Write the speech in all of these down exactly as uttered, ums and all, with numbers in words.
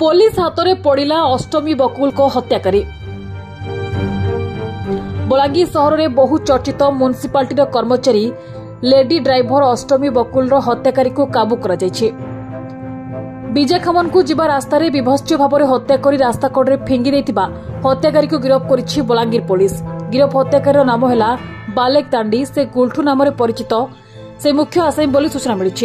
Police हाथ में पड़ा अष्टमी बकुल को हत्याकारी। बलांगीर सहर में बहु चर्चित म्युनिसिपालिटी कर्मचारी लेडी ड्राइवर अष्टमी बकुल हत्याकारी को काबू कर विजयखमन को जीवा रास्ता विभत्स भाव में हत्या कर रास्ता कड़े फिंगी देथिबा हत्याकारी को गिरफ्त करिछि बलांगीर पुलिस। गिरफ हत्याकारी नाम है बालेक तांडी। से गुल्ठू नाम परिचित से मुख्य आसामी बोली सूचना मिली।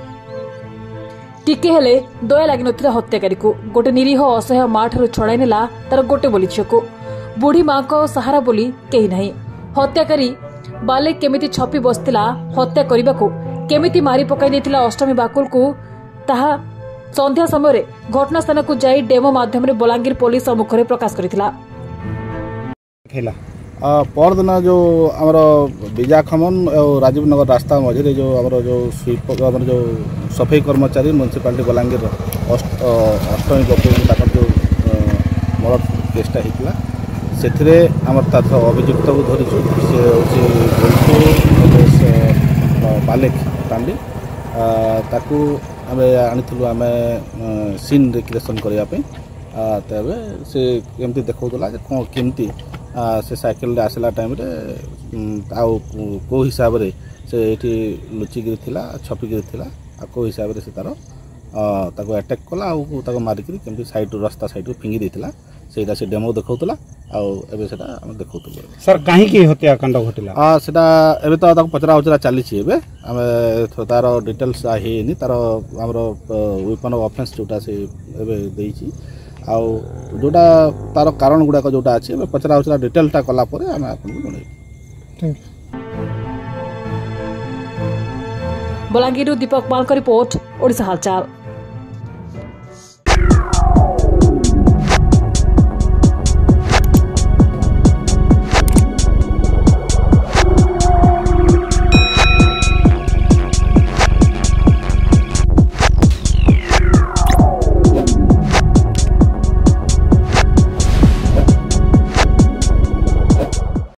टिके हेले दया लगी नथिला हत्याकारी को। गोटे निरीह असहाय मां ठारू छड़ाई नेला तार गोटे बोली झील को। बुढ़ी मां को सहारा बोली केही नहीं। हत्याकारी बालेक केमिति छपी बसतिला हत्या करने को केमिति मारी पकाई देथिला अष्टमी बाकुल को ताहा संध्या समय घटनास्थान को जाई डेमो माध्यम बलांगीर पुलिस सम्मुख में प्रकाश करथिला। परदिन जो आमर विजयखमन और राजीव नगर रास्ता मझे जो आमर जो स्वीप जो सफाई कर्मचारी म्युनिसिपालिटी बलांगीर अष्टमी बकुल जो मर्डर केसटा होता से आमर अभियुक्त को धरीचु से बालेक तांडी ताकू आम आनी आम सीन रिक्रिएशन करने तेज से केमती देखा कौन केमती से साइकेल आसला टाइम को हिसाब से से ये लुचिकी छपिकी को हिसाब से तार अटैक कला आ मारिक केमती साइड रास्ता साइड फिंगी देता से से डेमो देखा आगे से देखा सर कहीं हत्याकांड घटला सेटा एबे तो पचरा उचरा चली आम तार डिटेल्स है तार आमर वेपन ऑफ ऑफेंस जोटा से एबे आउ जोटा तार कारण गुड़ाक जोटा अच्छे पचरा उचरा डिटेलटा कलापर आम आपको जन। बलांगीर दीपक माल का रिपोर्ट ओडिशा हालचाल।